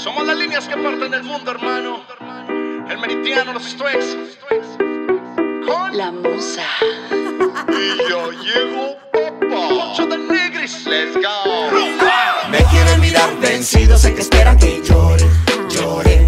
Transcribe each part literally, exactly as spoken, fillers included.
Somos las líneas que parten el mundo, hermano. El meridiano, los Strikes. Con la musa. Y yo llego, papá. Ocho de Negris. Let's go. Me quieren mirar vencido, sé que esperan que llore, llore.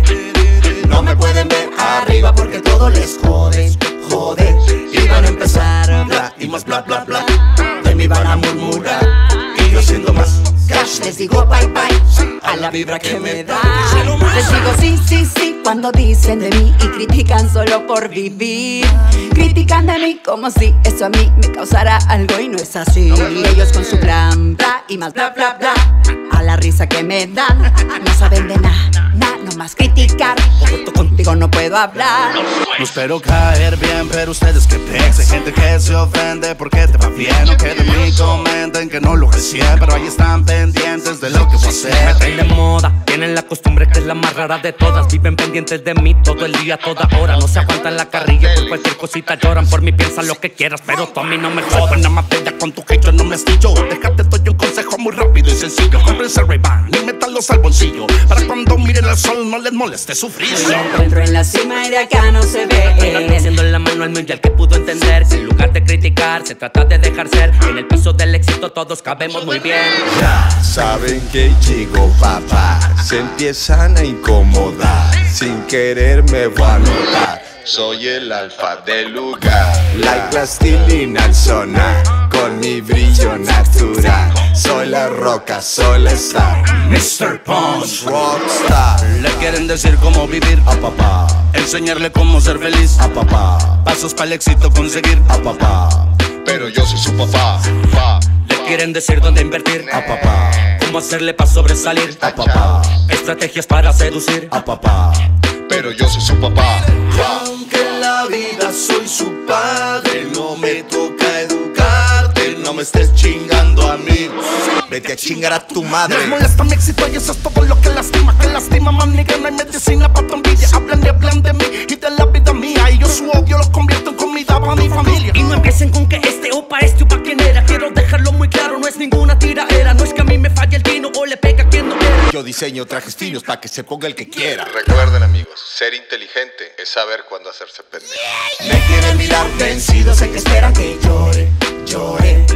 No me pueden ver arriba porque todo les jode, jode. Y van a empezar bla y más bla bla bla. De mí van a murmurar y yo siendo más cash les digo bye bye a la vibra que me da. Les digo sí, sí, sí cuando dicen de mí y critican solo por vivir. Critican de mí como si eso a mí me causara algo y no es así. Y ellos con su plan bla y más bla bla bla. A la risa que me dan, no saben de nada, nada, no más criticar. Contigo no puedo hablar. No espero caer bien, pero ustedes que piensen. Gente que se ofende porque te va bien. O que de mí comenten que no lo recién, pero ahí están pendientes de lo que voy a hacer. Me traen de moda, tienen la costumbre que es la más rara de todas. Viven pendientes de mí todo el día, toda hora. No se aguantan la carrilla, por cualquier cosita lloran. Por mí piensan lo que quieras, pero tú a mí no me jodas. Nada más bella con tu hate, yo no me estillo. Déjate, doy un consejo muy rápido y sencillo. Cómprense Ray-Ban y métalos al bolsillo, para cuando miren al sol no les moleste sufrir. Me encuentro en la cima y de acá no se ve. Haciendo la mano al mundial que pudo entender. En lugar de criticar, se trata de dejar ser. En el piso del éxito todos cabemos muy bien. Ya saben que llegó papá, se empiezan a incomodar. Sin querer me voy a notar, soy el alfa del lugar. Like plastilina al sonar, con mi brillo natural. Soy la roca, soy la star, mister Punch Rockstar. Le quieren decir cómo vivir a papá, enseñarle cómo ser feliz a papá, pasos para el éxito conseguir a papá. Pero yo soy su papá, pa. Le quieren decir dónde invertir A papá, cómo hacerle para sobresalir a papá, estrategias para seducir a papá. Pero yo soy su papá, pa. Aunque en la vida soy su padre, no me toca educarte, no me estés chingando a mí. Vete a chingar a tu madre. Les molesta mi éxito y eso es todo lo que lastima. Que lastima, man, nigga, no hay medicina pa' tu envidia. Hablan y hablan de mí y de la vida mía, y yo su odio los convierto en comida para mi familia. Y no empiecen con que este opa este o pa' quien era. Quiero dejarlo muy claro, no es ninguna tiraera. No es que a mí me falle el tino o le pega a quien no quiera. Yo diseño trajes finos pa' que se ponga el que quiera. Recuerden, amigos, ser inteligente es saber cuándo hacerse pendejo. Me quieren mirar vencido, sé que esperan que llore, llore.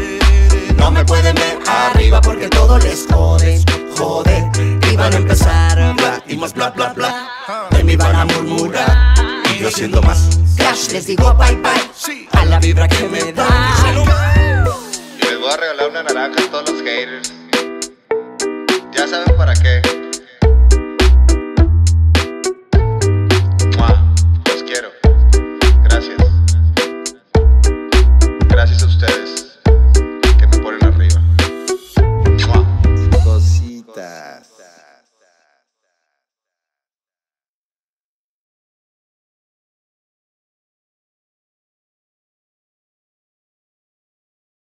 No me pueden ver arriba porque todo les jode, jode. Y van a empezar bla y más bla bla bla. De mí van a murmurar y yo siendo más cash les digo bye bye a la vibra que me da. Y les voy a regalar una naranja a todos los haters. Ya saben para qué.